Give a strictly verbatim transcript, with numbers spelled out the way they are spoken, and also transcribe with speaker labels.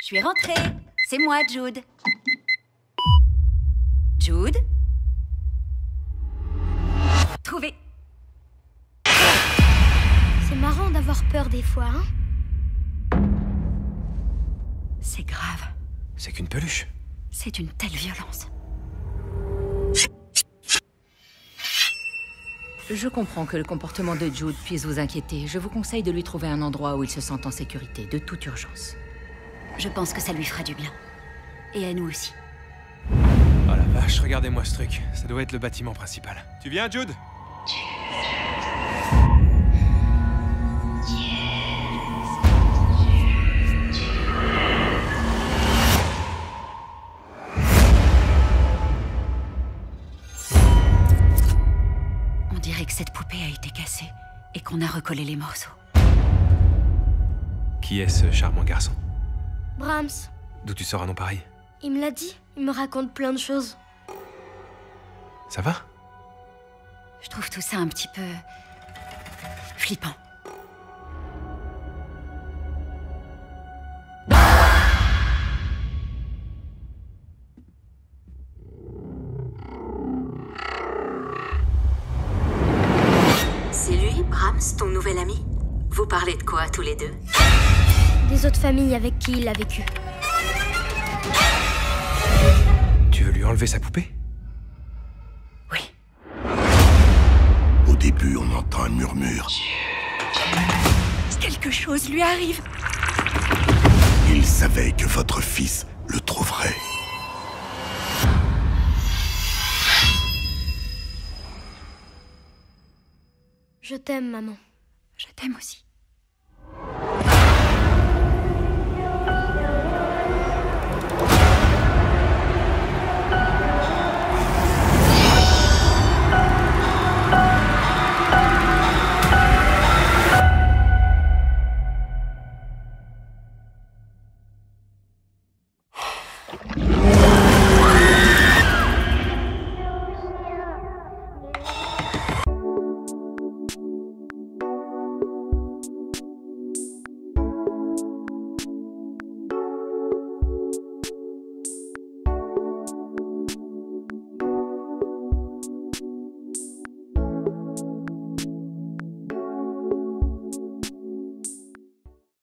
Speaker 1: suis rentrée. C'est moi, Jude. Jude? Trouvé.
Speaker 2: C'est marrant d'avoir peur des fois, hein?
Speaker 1: C'est grave.
Speaker 3: C'est qu'une peluche.
Speaker 1: C'est une telle violence. Je comprends que le comportement de Jude puisse vous inquiéter. Je vous conseille de lui trouver un endroit où il se sente en sécurité, de toute urgence. Je pense que ça lui fera du bien. Et à nous aussi.
Speaker 3: Oh la vache, regardez-moi ce truc. Ça doit être le bâtiment principal. Tu viens, Jude?
Speaker 1: On dirait que cette poupée a été cassée et qu'on a recollé les morceaux.
Speaker 3: Qui est ce charmant garçon?
Speaker 2: Brahms.
Speaker 3: D'où tu sors un nom pareil?
Speaker 2: Il me l'a dit. Il me raconte plein de choses.
Speaker 3: Ça va?
Speaker 1: Je trouve tout ça un petit peu... flippant.
Speaker 4: C'est lui, Brahms, ton nouvel ami? Vous parlez de quoi, tous les deux?
Speaker 2: Des autres familles avec qui il a vécu.
Speaker 3: Tu veux lui enlever sa poupée?
Speaker 1: Oui.
Speaker 5: Au début, on entend un murmure.
Speaker 1: Quelque chose lui arrive.
Speaker 5: Il savait que votre fils le trouverait.
Speaker 2: Je t'aime, maman.
Speaker 1: Je t'aime aussi.
Speaker 5: Oh